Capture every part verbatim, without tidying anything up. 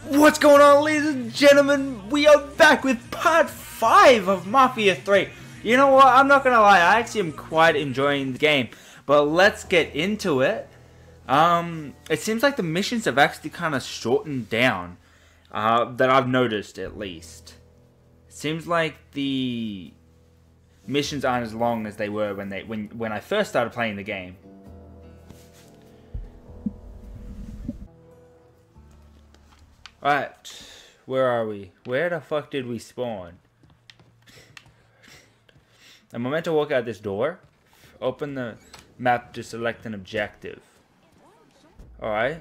What's going on, ladies and gentlemen? We are back with part five of Mafia three. You know what? I'm not gonna lie, I actually am quite enjoying the game. But let's get into it. Um, it seems like the missions have actually kind of shortened down. Uh, that I've noticed, at least. Seems like the missions aren't as long as they were when they when when I first started playing the game. Alright, where are we? Where the fuck did we spawn? Am I meant to walk out this door? Open the map to select an objective. Alright.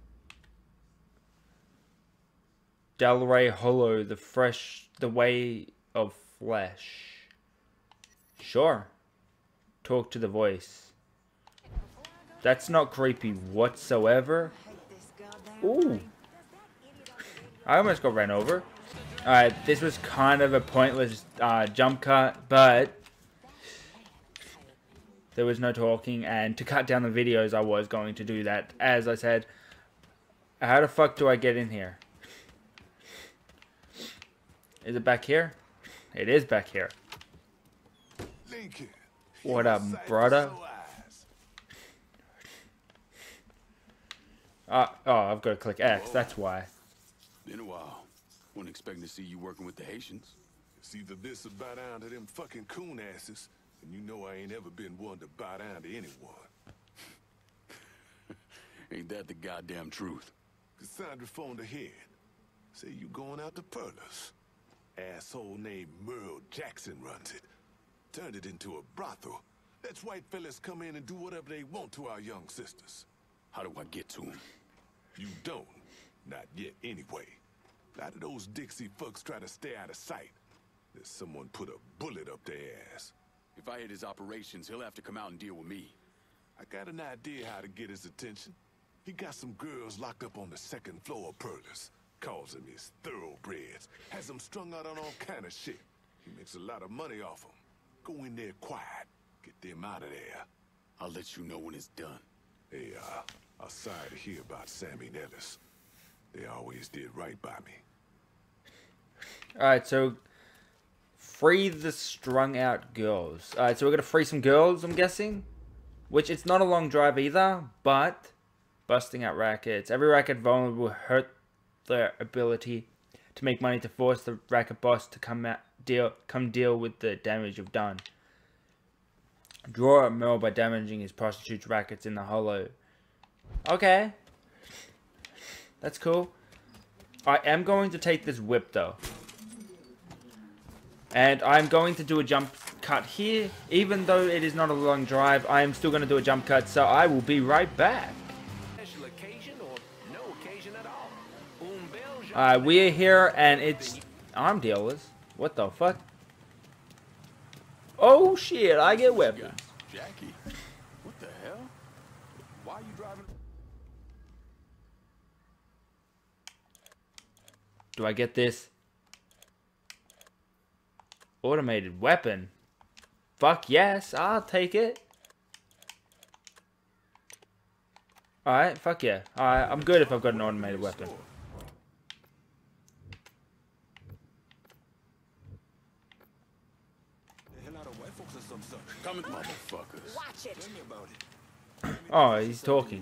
Delray Hollow, the fresh, the way of flesh. Sure. Talk to the voice. That's not creepy whatsoever. Ooh. I almost got ran over. Alright, this was kind of a pointless uh, jump cut, but there was no talking, and to cut down the videos I was going to do that. As I said, how the fuck do I get in here? Is it back here? It is back here. What up, brother? Uh, oh, I've got to click X, that's why. Been a while. Wasn't expecting to see you working with the Haitians. It's either this or bow down to them fucking coon asses, and you know I ain't ever been one to bow down to anyone. Ain't that the goddamn truth? Cassandra phoned ahead. Say you going out to Perla's. Asshole named Merle Jackson runs it. Turned it into a brothel. Lets white fellas come in and do whatever they want to our young sisters. How do I get to him? You don't. Not yet, anyway. A lot of those Dixie fucks try to stay out of sight. There's someone put a bullet up their ass. If I hit his operations, he'll have to come out and deal with me. I got an idea how to get his attention. He got some girls locked up on the second floor of Perla's. Calls them his thoroughbreds. Has them strung out on all kind of shit. He makes a lot of money off them. Go in there quiet. Get them out of there. I'll let you know when it's done. Hey, uh, I'm sorry to hear about Sammy and Ellis. They always did right by me. Alright, so free the strung out girls. Alright, so we're gonna free some girls, I'm guessing. Which, it's not a long drive either, but busting out rackets. Every racket vulnerable will hurt their ability to make money to force the racket boss to come out, deal come deal with the damage you've done. Draw a Merle by damaging his prostitutes' rackets in the hollow. Okay. That's cool. I am going to take this whip though. And I'm going to do a jump cut here. Even though it is not a long drive, I am still going to do a jump cut, so I will be right back. Alright, we are here and it's arm dealers. What the fuck? Oh shit, I get weapons. Jackie, what the hell? Why are you driving? Do I get this? Automated weapon? Fuck yes, I'll take it. Alright, fuck yeah. Alright, I'm good if I've got an automated weapon. Coming, motherfuckers. Watch it. Oh, he's talking.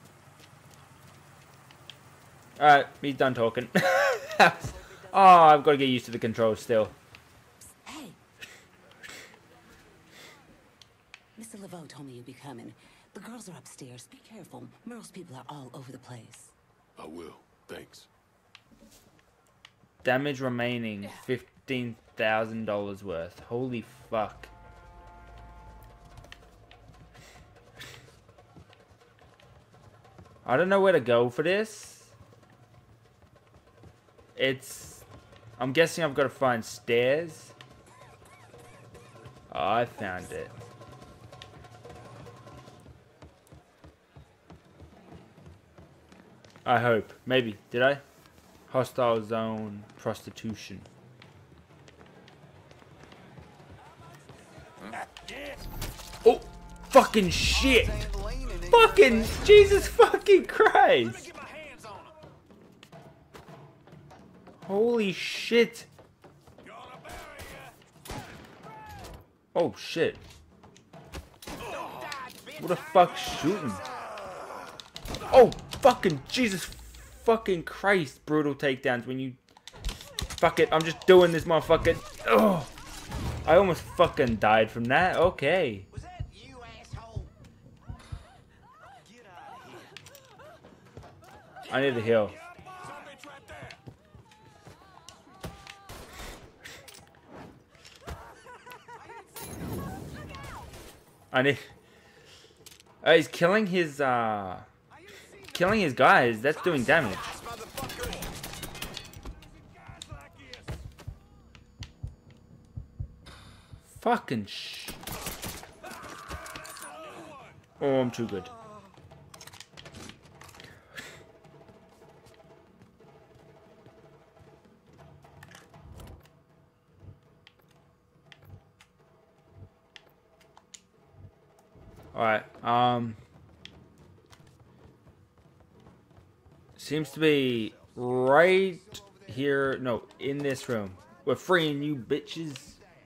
Alright, he's done talking. Oh, I've got to get used to the controls still. Hey. Mister Laveau told me you'd be coming. The girls are upstairs. Be careful. Merle's people are all over the place. I will. Thanks. Damage remaining, fifteen thousand dollars worth. Holy fuck. I don't know where to go for this. It's... I'm guessing I've got to find stairs. Oh, I found it. I hope. Maybe. Did I? Hostile zone. Prostitution. Oh! Fucking shit! Fucking Jesus fucking Christ! Holy shit. Oh shit. What the fuck's shooting? Oh fucking Jesus fucking Christ. Brutal takedowns when you... Fuck it, I'm just doing this motherfucker. Oh, I almost fucking died from that. Okay. Was that you, asshole? Get out of here. I need a heal. I need... Oh, he's killing his, uh... Killing his guys. That's doing damage. Fucking sh... Oh, I'm too good. Alright, um... seems to be right here, no, in this room. We're freeing you bitches.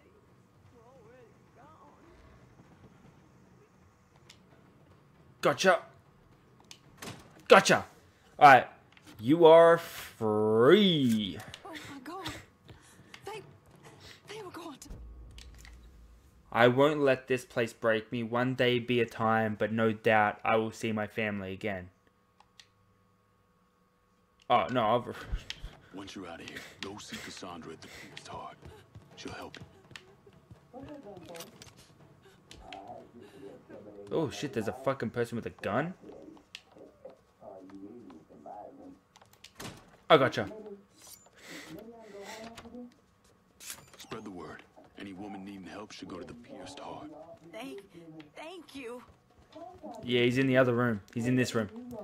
Gotcha. Gotcha. Alright, you are free. Oh my god. They... they were gone. I won't let this place break me. One day be a time, but no doubt I will see my family again. Oh, no, I've... Once you're out of here, go see Cassandra at the Pierced Heart. She'll help you. Oh, shit, there's a fucking person with a gun? I gotcha. Spread the word. Any woman needing help should go to the Pierced Heart. Thank... thank you. Yeah, he's in the other room. He's in this room.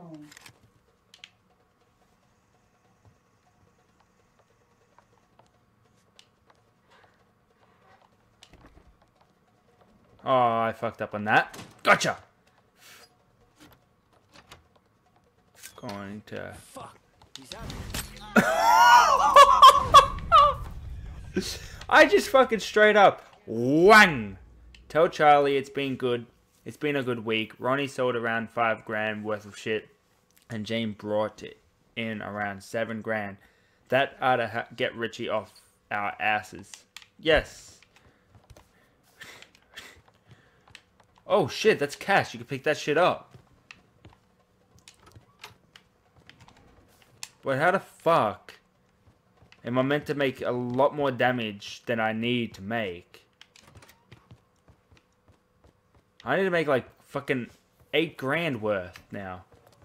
Oh, I fucked up on that. Gotcha! Going to... Fuck. He's out. I just fucking straight up wang. Tell Charlie it's been good. It's been a good week. Ronnie sold around five grand worth of shit, and Jane brought it in around seven grand. That ought to ha get Richie off our asses. Yes. Oh shit, that's cash. You can pick that shit up. But how the fuck am I meant to make a lot more damage than I need to make? I need to make like fucking eight grand worth now.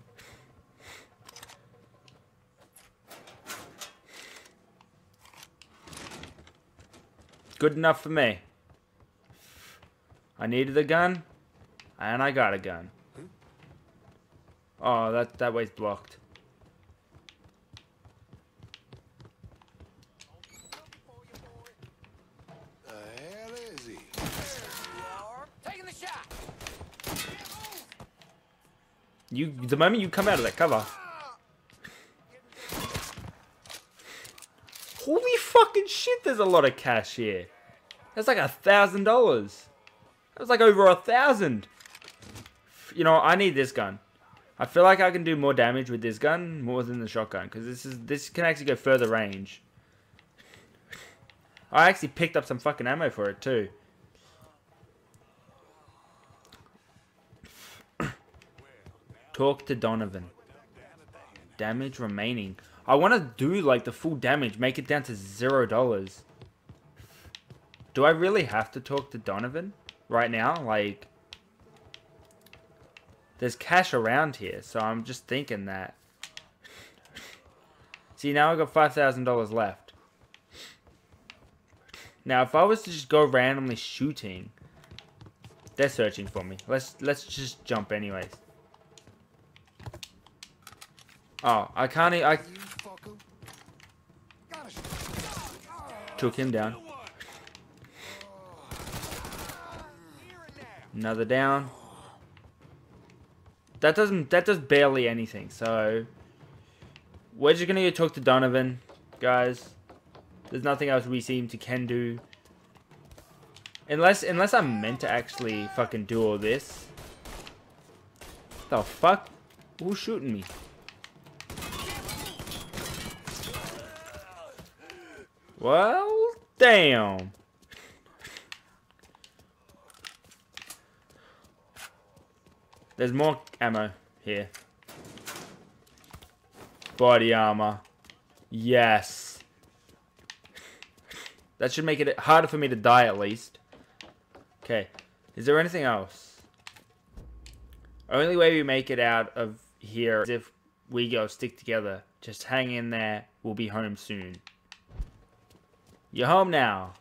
Good enough for me. I needed a gun, and I got a gun. Oh, that that way's blocked. The hell is he? Taking the shot. You, the moment you come out of that cover. Holy fucking shit, there's a lot of cash here. That's like a thousand dollars. That was like over a thousand. You know, I need this gun. I feel like I can do more damage with this gun more than the shotgun, because this is this can actually go further range. I actually picked up some fucking ammo for it too. Talk to Donovan. Damage remaining. I want to do like the full damage, make it down to zero dollars. Do I really have to talk to Donovan right now? Like, there's cash around here, so I'm just thinking that. See, now I've got five thousand dollars left. Now, if I was to just go randomly shooting, they're searching for me. Let's let's just jump anyways. Oh, I can't. I took him down. Another down. That doesn't. That does barely anything. So we're just gonna go talk to Donovan. guys. There's nothing else we seem to can do. Unless, unless I'm meant to actually fucking do all this. The fuck? Who's shooting me? Well, damn. There's more ammo here. Body armor. Yes. That should make it harder for me to die at least. Okay. Is there anything else? Only way we make it out of here is if we go stick together. Just hang in there. We'll be home soon. You're home now.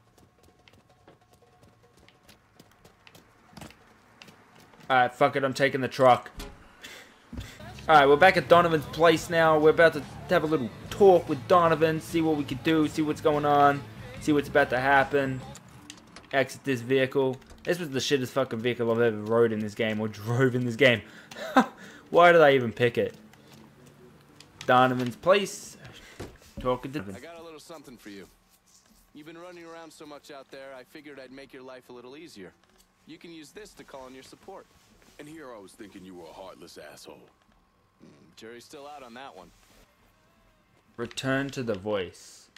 Alright, fuck it. I'm taking the truck. Alright, we're back at Donovan's place now. We're about to have a little talk with Donovan. See what we can do. See what's going on. See what's about to happen. Exit this vehicle. This was the shittest fucking vehicle I've ever rode in this game. Or drove in this game. Why did I even pick it? Donovan's place. Talking to... I got a little something for you. You've been running around so much out there, I figured I'd make your life a little easier. You can use this to call on your support. And here I was thinking you were a heartless asshole. Mm, jury's still out on that one. Return to the voice.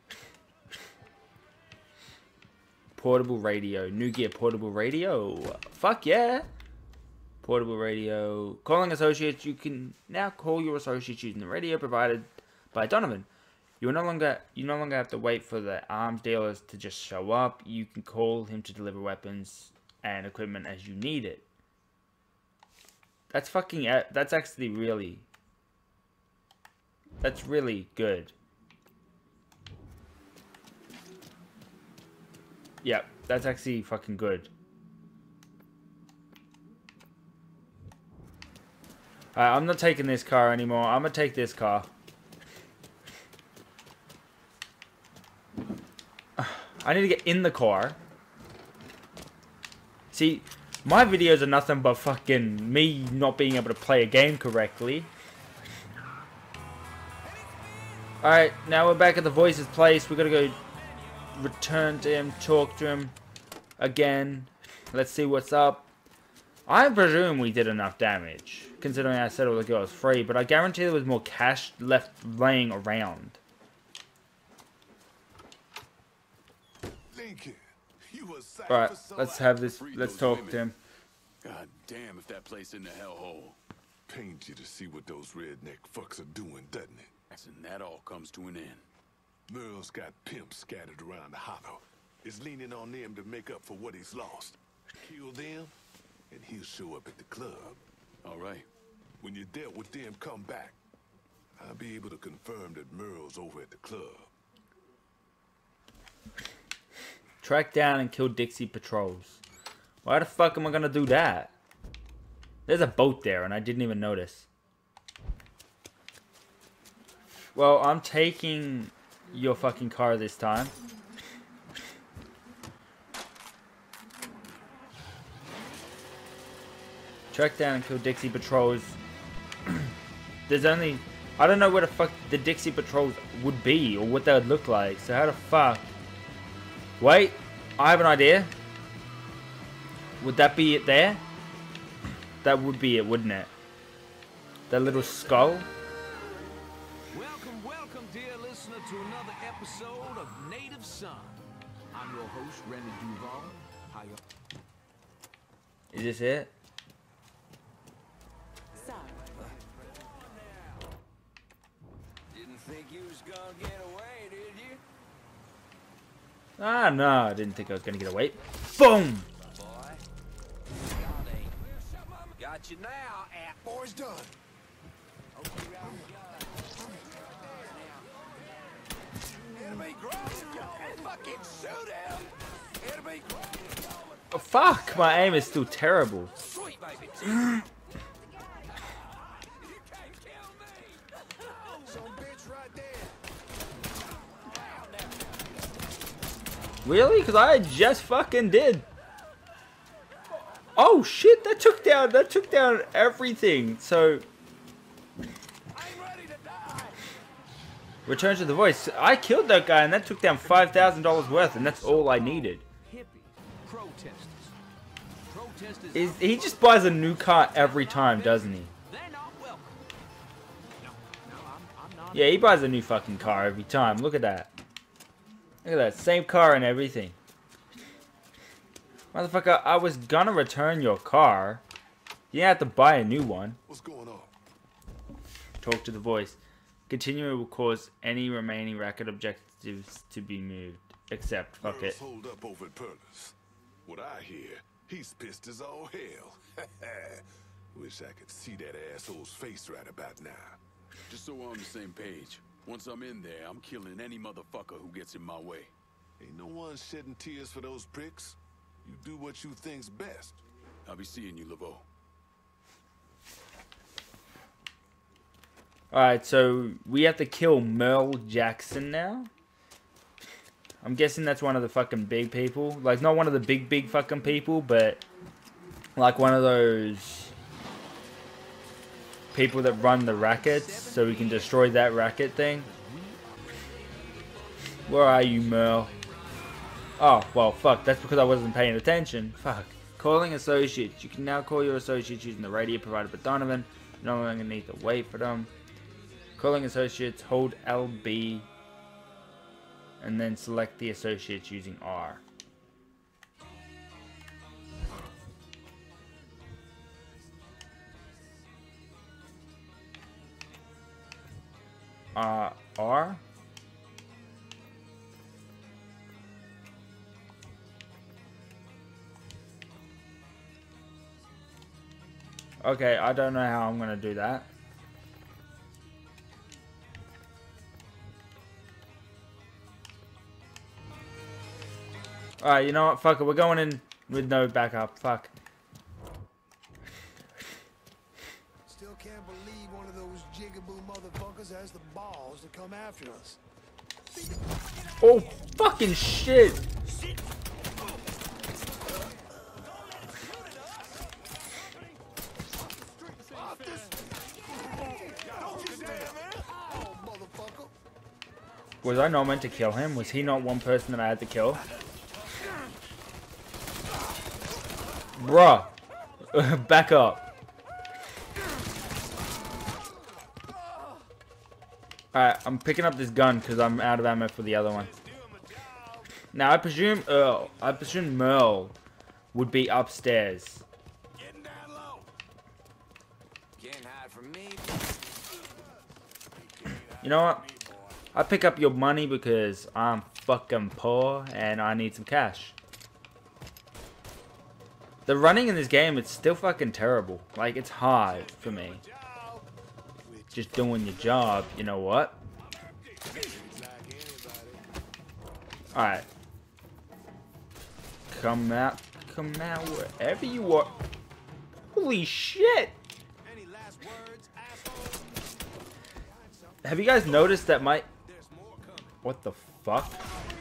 Portable radio. New Gear portable radio. Fuck yeah. Portable radio. Calling associates. You can now call your associates using the radio provided by Donovan. You no longer you no longer have to wait for the arms dealers to just show up. You can call him to deliver weapons and equipment as you need it. That's fucking... That's actually really... That's really good. Yeah, that's actually fucking good. Alright, I'm not taking this car anymore. I'm gonna take this car. I need to get in the car. See, my videos are nothing but fucking me not being able to play a game correctly. Alright, now we're back at the voice's place. We're gonna go return to him, talk to him again. Let's see what's up. I presume we did enough damage, considering I said all the girls free, but I guarantee there was more cash left laying around. Alright, let's have this, let's talk to him. God damn if that place in the hellhole. Pains you to see what those redneck fucks are doing, doesn't it? And that all comes to an end. Merle's got pimps scattered around the hollow. Is leaning on them to make up for what he's lost. Kill them, and he'll show up at the club. All right. When you're dealt with them, come back. I'll be able to confirm that Merle's over at the club. Track down and kill Dixie patrols. Why the fuck am I gonna do that? There's a boat there and I didn't even notice. Well, I'm taking your fucking car this time. Track down and kill Dixie patrols. There's only... I don't know where the fuck the Dixie patrols would be or what they would look like. So how the fuck... Wait, I have an idea. Would that be it there? That would be it, wouldn't it? That little skull? Welcome, welcome, dear listener, to another episode of Native Son. I'm your host, Remy Duval. How you... Is this it? Sorry. Didn't think you was gonna get away, did you? Ah, no, I didn't think I was gonna get away. Boom! Boy. Got you now, app. Boy's done. Enemy ground. Fucking shoot him. Enemy ground. Oh, fuck! My aim is still terrible. Sweet baby. You can't kill me. Some bitch right there. Really? Because I just fucking did. Oh shit! That took down. That took down everything. So. I'm ready to die. Return to the voice. I killed that guy and that took down five thousand dollars worth and that's all I needed. Hippies, protesters. Protesters. Is he just buys a new car every time, doesn't he? They're not welcome. No, no, I'm, I'm not. Yeah, he buys a new fucking car every time. Look at that. Look at that. Same car and everything. Motherfucker, I was gonna return your car. You have to buy a new one. What's going on? Talk to the voice. Continuing will cause any remaining racket objectives to be moved. Except, fuck Merle's it. hold up over at Perla's. What I hear, he's pissed as all hell. Wish I could see that asshole's face right about now. Just so we're on the same page. Once I'm in there, I'm killing any motherfucker who gets in my way. Ain't no one shedding tears for those pricks. You do what you think's best. I'll be seeing you, Laveau. Alright, so we have to kill Merle Jackson now? I'm guessing that's one of the fucking big people. Like, not one of the big, big fucking people, but like one of those people that run the rackets, so we can destroy that racket thing. Where are you, Merle? Oh, well, fuck. That's because I wasn't paying attention. Fuck. Calling associates. You can now call your associates using the radio provided by Donovan. You no longer need to wait for them. Calling associates, hold L B, and then select the associates using R. Uh, R? Okay, I don't know how I'm gonna do that. Alright, you know what? Fuck it. We're going in with no backup. Fuck. Still can't believe one of those jigaboo motherfuckers has the balls to come after us. Oh, fucking shit. Was I not meant to kill him? Was he not one person that I had to kill? Bruh. Back up. Alright, I'm picking up this gun because I'm out of ammo for the other one. Now, I presume Earl, I presume Merle would be upstairs. You know what? I pick up your money because I'm fucking poor and I need some cash. The running in this game, it's still fucking terrible. Like, it's hard for me. Just doing your job, you know what? Alright. Come out, come out wherever you are. Holy shit! Have you guys noticed that my... What the fuck?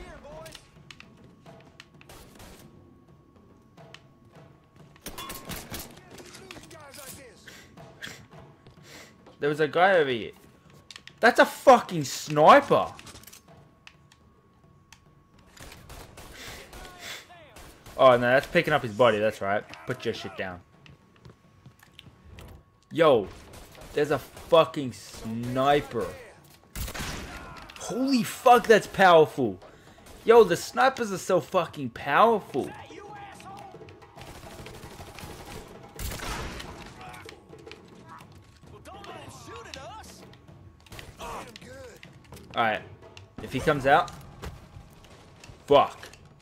There was a guy over here. That's a fucking sniper. Oh, no, that's picking up his body. That's right. Put your shit down. Yo, there's a fucking sniper. Holy fuck, that's powerful. Yo, the snipers are so fucking powerful. Alright. If he comes out. Fuck.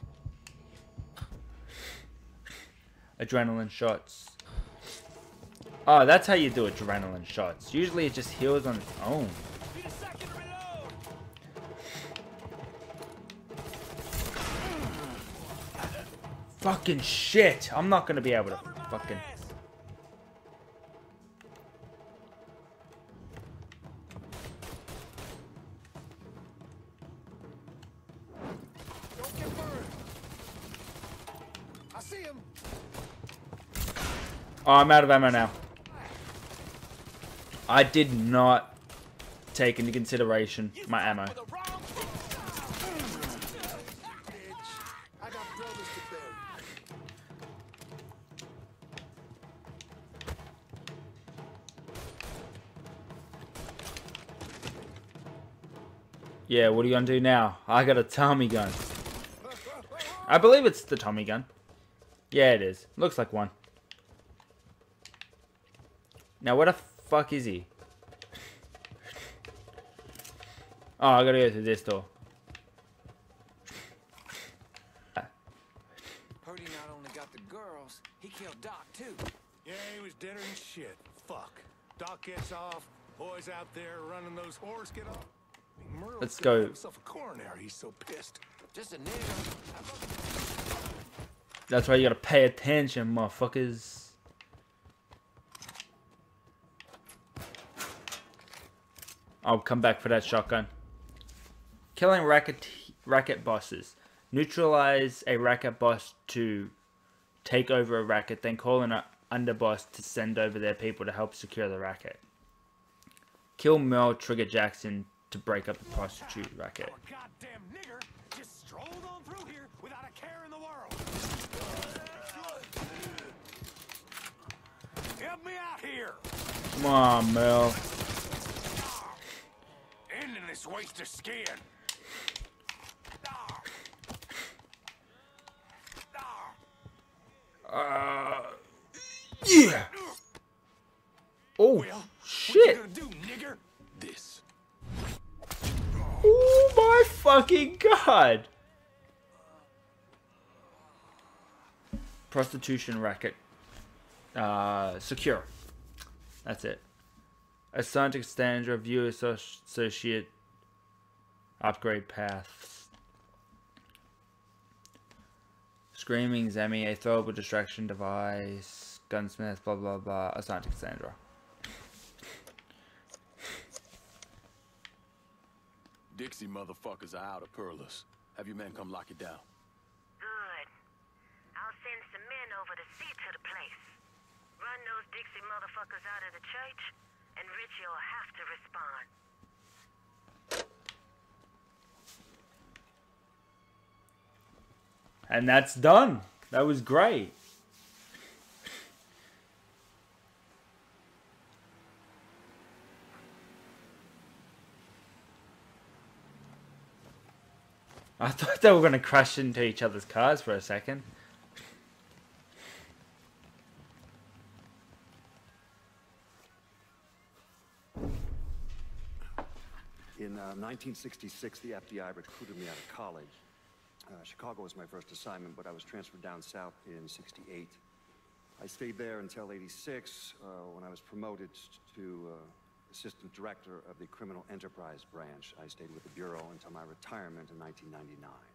Adrenaline shots. Oh, that's how you do adrenaline shots. Usually it just heals on its own. Fucking shit. I'm not gonna be able to fucking... Oh, I'm out of ammo now. I did not take into consideration my ammo. I got brothers to bury. Yeah, what are you gonna do now? I got a Tommy gun. I believe it's the Tommy gun. Yeah, it is. Looks like one. Now, where the fuck is he? Oh, I gotta go through this door. Heard he not only got the girls, he killed Doc too. Yeah, he was deader than shit. Fuck. Doc gets off. Boys out there running those whores get off. I mean, Merle Let's could go. have himself a coronary. He's so pissed. Just a nigga. That's why you gotta pay attention, motherfuckers. I'll come back for that shotgun. Killing racket racket bosses. Neutralize a racket boss to take over a racket, then call in an underboss to send over their people to help secure the racket. Kill Merle, trigger Jackson to break up the prostitute racket. Oh, goddamn nigger just strolled on through here without a care in the world. Help me out here. Come on, Merle. Ending this waste of skin. Uh, yeah. Oh, Well, shit. what you gonna do, nigger? This. Oh my fucking god. Prostitution racket. Uh, secure. That's it. Assigned to Cassandra, view associate. Upgrade paths. Screaming Zemi, a throwable distraction device. Gunsmith, blah blah blah. Assigned to Cassandra. Dixie motherfuckers are out of Pearlers. Have your men come lock it down. Good. I'll send some men over to see to the place. Run those Dixie motherfuckers out of the church, and Richie will have to respond. And that's done. That was great. I thought they were going to crash into each other's cars for a second. In uh, nineteen sixty-six, the F B I recruited me out of college. Uh, Chicago was my first assignment, but I was transferred down south in sixty-eight. I stayed there until eighty-six, uh, when I was promoted to uh, assistant director of the criminal enterprise branch. I stayed with the bureau until my retirement in nineteen ninety-nine.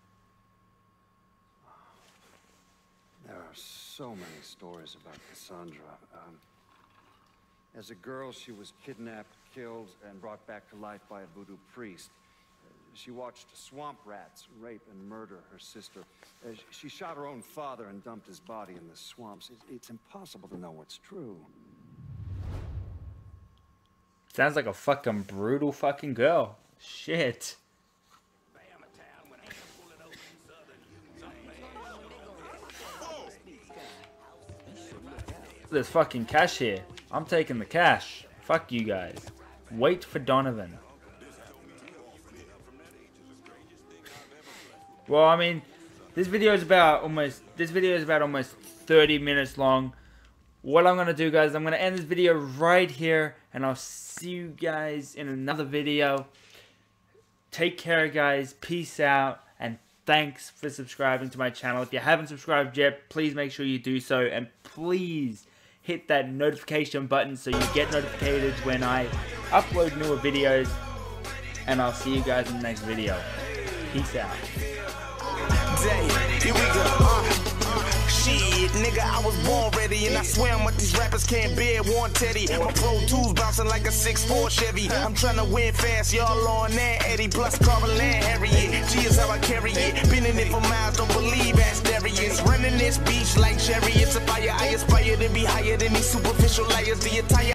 There are so many stories about Cassandra. Um, as a girl, she was kidnapped, killed, and brought back to life by a voodoo priest. Uh, she watched swamp rats rape and murder her sister. Uh, she shot her own father and dumped his body in the swamps. It, it's impossible to know what's true. Sounds like a fucking brutal fucking girl. Shit. There's fucking cash here. I'm taking the cash. Fuck you guys. Wait for Donovan. Well, I mean, this video is about almost this video is about almost thirty minutes long. What I'm gonna do, guys, I'm gonna end this video right here, and I'll see you guys in another video. Take care, guys. Peace out, and thanks for subscribing to my channel. If you haven't subscribed yet, please make sure you do so, and please hit that notification button so you get notificated when I upload newer videos. And I'll see you guys in the next video. Peace out. Day, here we go. Uh, uh, shit, nigga, I was born ready, and I swear what these rappers can't bear. One Teddy, my Pro Tools bouncing like a six four Chevy. I'm trying to win fast, y'all on that Eddie. Plus Carver Land Harriet. G is how I carry it. Been in it for miles, don't believe as Darius. Running this beach like chariots of fire. I aspire to be higher than these superficial liars. The entire